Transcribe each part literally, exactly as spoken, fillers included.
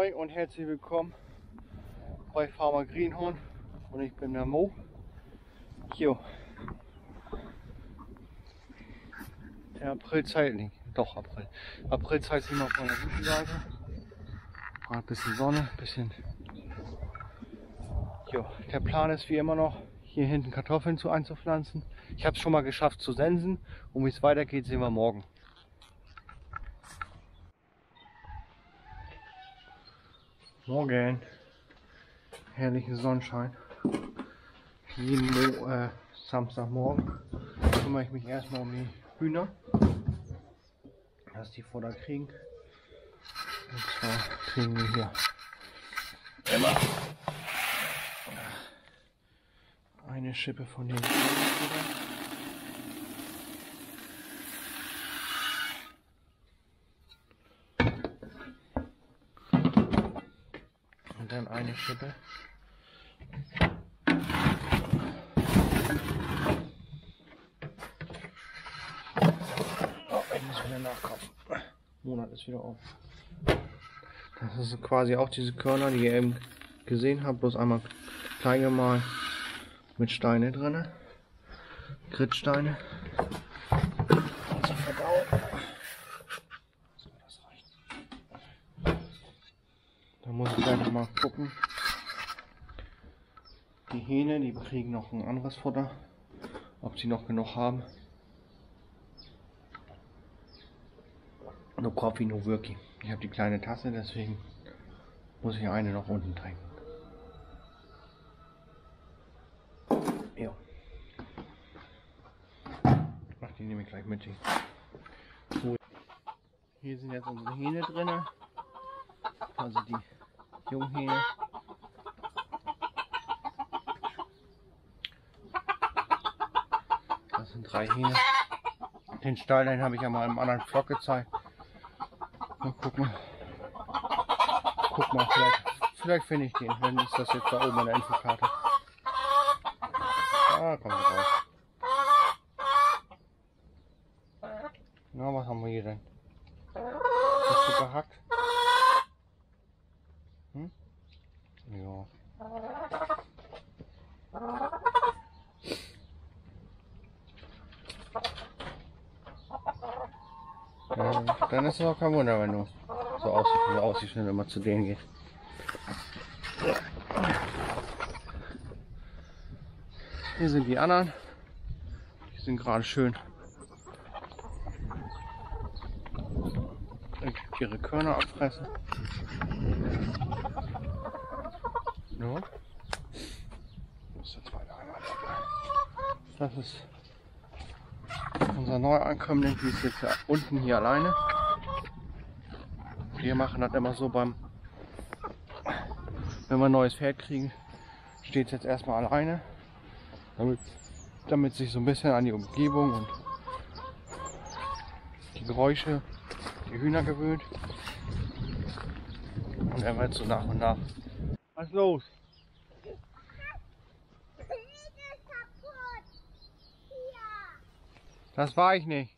Ahoi und herzlich willkommen bei Farmer Greenhorn und ich bin der Mo. Jo. Der Aprilzeit, nicht, doch April. Aprilzeit sind wir von der guten Seite. Ein bisschen Sonne, bisschen. Jo. Der Plan ist wie immer noch, hier hinten Kartoffeln zu einzupflanzen. Ich habe es schon mal geschafft zu sensen und wie es weitergeht, sehen wir morgen. Morgen. Herrlichen Sonnenschein. Jeden Mo äh, Samstagmorgen kümmere ich mich erstmal um die Hühner, dass die Futter kriegen. Und zwar kriegen wir hier immer eine Schippe von den Hühnern. Und dann eine Schippe nachkaufen. Monat ist wieder auf. Das ist quasi auch diese Körner, die ihr eben gesehen habt, bloß einmal klein gemahlen mit Steine drin. Gritsteine. Also verdauen. So, das reicht. Da muss ich gleich noch mal gucken. Die Hähne, die kriegen noch ein anderes Futter. Ob sie noch genug haben. No Coffee, no Worky. Ich habe die kleine Tasse, deswegen muss ich eine noch unten trinken. Ja. Ach, die nehme ich gleich mit. So. Hier sind jetzt unsere Hähne drin. Also die Junghähne. Das sind drei Hähne. Den Stall, den habe ich ja mal im anderen Vlog gezeigt. Mal gucken. Guck mal, vielleicht, vielleicht finde ich den. Wenn ist das jetzt da oben an der Infokarte. Ah, kommt raus. Na, was haben wir hier denn? Bist du gehackt? Hm? Ja. Ja, dann ist es auch kein Wunder, wenn du so aussiehst, wie du aussiehst, wenn du immer zu denen gehst. Hier sind die anderen. Die sind gerade schön ihre Körner abfressen. Ja. Das ist unser Neuankömmling, die ist jetzt ja unten hier alleine. Wir machen das immer so beim, wenn wir ein neues Pferd kriegen, steht es jetzt erstmal alleine, damit, damit sich so ein bisschen an die Umgebung und die Geräusche, die Hühner gewöhnt. Und er wird so nach und nach. Was ist los? Das war ich nicht.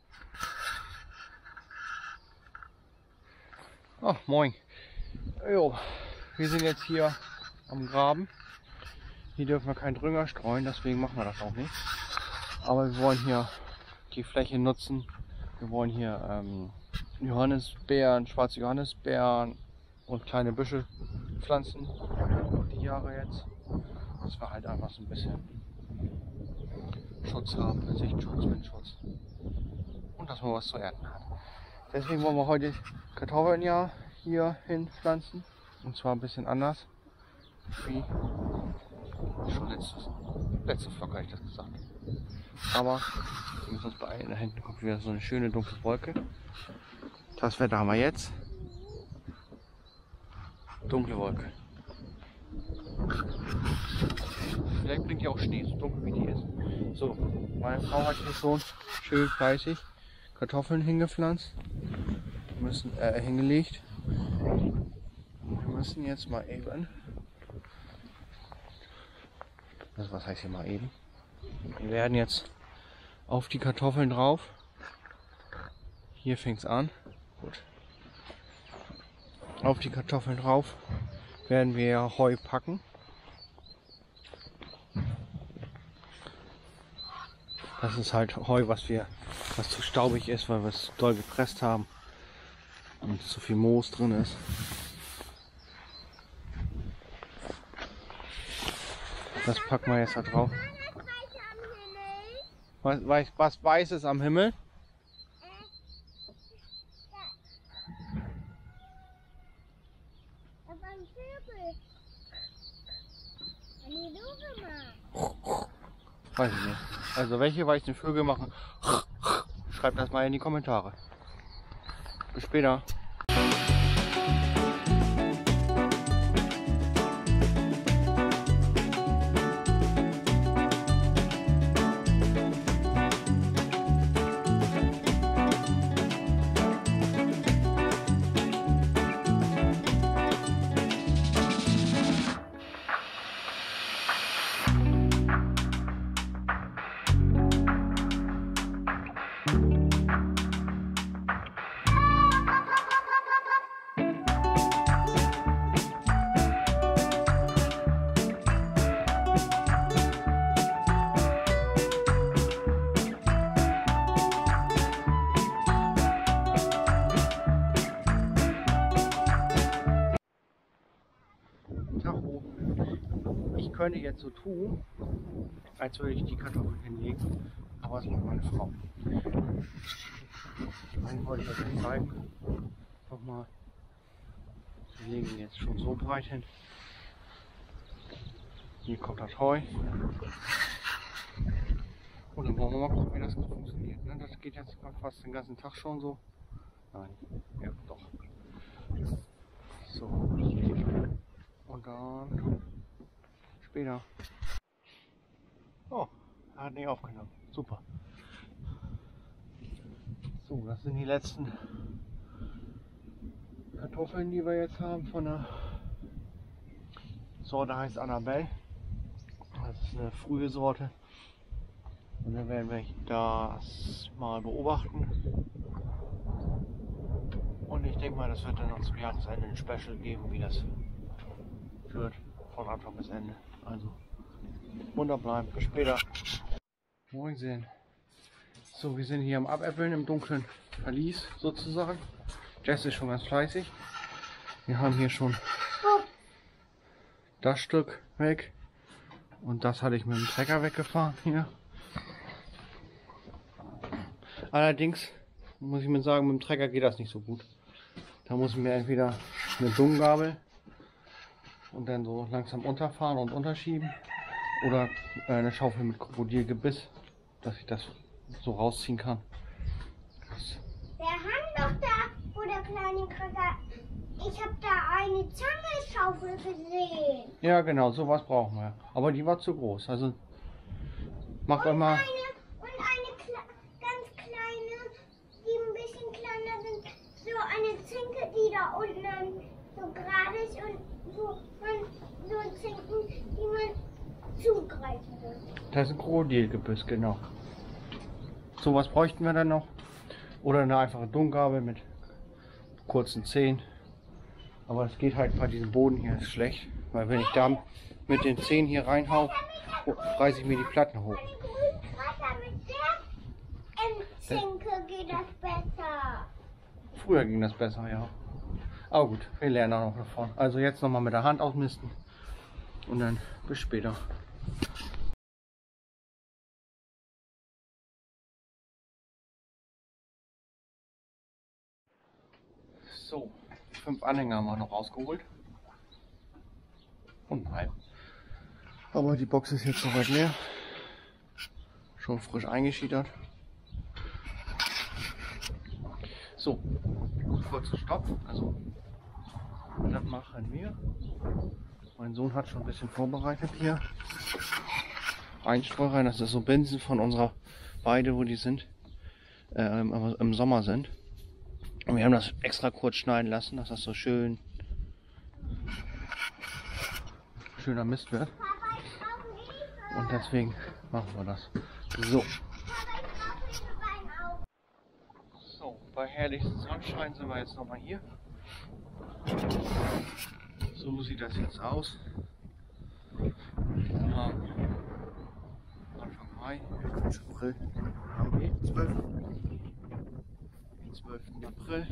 Ach, moin. Jo, wir sind jetzt hier am Graben. Hier dürfen wir keinen Dünger streuen, deswegen machen wir das auch nicht. Aber wir wollen hier die Fläche nutzen. Wir wollen hier ähm, Johannisbeeren, schwarze Johannisbeeren und kleine Büsche pflanzen. Die Jahre jetzt. Das war halt einfach so ein bisschen Schutz haben, Sichtschutz, Windschutz. Und dass man was zu ernten hat. Deswegen wollen wir heute Kartoffeln ja hier hin pflanzen. Und zwar ein bisschen anders. Wie schon letztes, letzte Vlog habe ich das gesagt. Aber wir müssen uns beeilen. Da hinten kommt wieder so eine schöne dunkle Wolke. Das Wetter haben wir jetzt. Dunkle Wolke. Vielleicht bringt ja auch Schnee, so dunkel wie die ist. So, meine Frau hat hier schon schön fleißig Kartoffeln hingepflanzt. Wir müssen, äh, hingelegt. Wir müssen jetzt mal eben. Also was heißt hier mal eben? Wir werden jetzt auf die Kartoffeln drauf. Hier fängt es an. Gut. Auf die Kartoffeln drauf werden wir Heu packen. Das ist halt Heu, was wir, was zu staubig ist, weil wir es doll gepresst haben und zu viel Moos drin ist. Das packen wir jetzt da drauf. Was, was, was weiß ist am Himmel? Weiß ich nicht. Also welche weißen Vögel machen? Schreibt das mal in die Kommentare. Bis später. Ich könnte jetzt so tun, als würde ich die Kartoffeln hinlegen, aber das macht meine Frau. Dann wollte ich euch das zeigen. Nochmal. Wir legen jetzt schon so breit hin. Hier kommt das Heu. Und dann wollen wir mal gucken, wie das funktioniert. Ne? Das geht jetzt fast den ganzen Tag schon so. Nein, ja doch. So. Und dann später. Oh, er hat nicht aufgenommen. Super. So, das sind die letzten Kartoffeln, die wir jetzt haben von der Sorte, heißt Annabelle. Das ist eine frühe Sorte. Und dann werden wir das mal beobachten. Und ich denke mal, das wird dann noch zum Jahresende ein Special geben, wie das wird, von Anfang bis Ende. Also, munter bleiben, bis später. Moin sehen. So, wir sind hier am Abäppeln im dunklen Verlies sozusagen. Jess ist schon ganz fleißig. Wir haben hier schon das Stück weg. Und das hatte ich mit dem Trecker weggefahren hier. Allerdings muss ich mir sagen, mit dem Trecker geht das nicht so gut. Da muss ich mir entweder eine Dungabel und dann so langsam unterfahren und unterschieben oder eine Schaufel mit Krokodilgebiss, dass ich das so rausziehen kann. Das wir haben doch da, wo der kleine Trecker, ich habe da eine Zangenschaufel gesehen. Ja genau, sowas brauchen wir. Aber die war zu groß. Also macht euch mal. Und eine Kle ganz kleine, die ein bisschen kleiner sind, so eine Zinke, die da unten so gerade ist und so, man, so Zinken, die man zugreifen will. Das ist ein Krokodilgebiss, genau. Sowas bräuchten wir dann noch. Oder eine einfache Dungabel mit kurzen Zehen. Aber es geht halt bei diesem Boden hier ist schlecht, weil wenn ich da mit den Zehen hier reinhau, reiße ich mir die Platten hoch. Mit der Zinke geht das besser. Früher ging das besser, ja. Aber gut, wir lernen auch noch davon. Also jetzt nochmal mit der Hand ausmisten und dann bis später. So, fünf Anhänger haben wir noch rausgeholt. Und ein. Aber die Box ist jetzt soweit leer. Schon frisch eingeschiedert. So, kurzer Stopp. Also, das machen wir. Mein Sohn hat schon ein bisschen vorbereitet hier. Einstreu rein, das ist so Binsen von unserer Weide, wo die sind, äh, im, im Sommer sind. Und wir haben das extra kurz schneiden lassen, dass das so schön schöner Mist wird. Und deswegen machen wir das. So. So, bei herrlichstem Sonnenschein sind wir jetzt nochmal hier. So sieht das jetzt aus. Ja. Anfang Mai, April, haben wir zwölften April.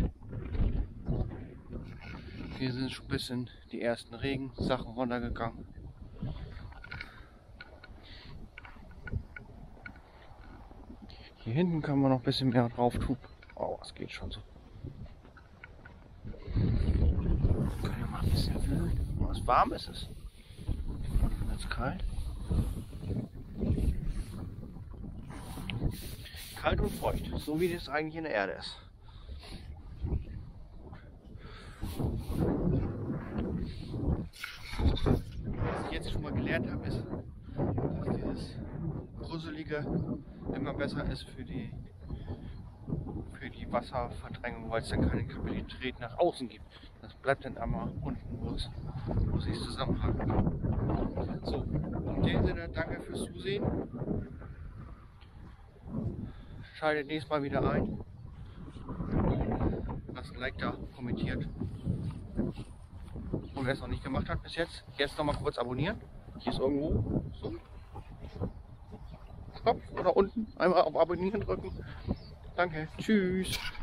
Hier sind schon ein bisschen die ersten Regensachen runtergegangen. Hier hinten kann man noch ein bisschen mehr drauf tun. Oh, es geht schon so. Kann ja mal ein bisschen fühlen. Oh, es warm ist es. Jetzt kalt. Kalt und feucht, so wie das eigentlich in der Erde ist. Was ich jetzt schon mal gelernt habe, ist, dass dieses Gruselige immer besser ist für die, für die Wasserverdrängung, weil es dann keine Kapazität nach außen gibt. Das bleibt dann einmal unten, wo es, wo es sich zusammenhakt. So, in dem Sinne, danke fürs Zusehen. Schaltet nächstes Mal wieder ein. Lasst ein Like da, kommentiert. Und wer es noch nicht gemacht hat bis jetzt, jetzt noch mal kurz abonnieren. Hier ist irgendwo so ein Knopf oder unten einmal auf Abonnieren drücken. Danke, tschüss.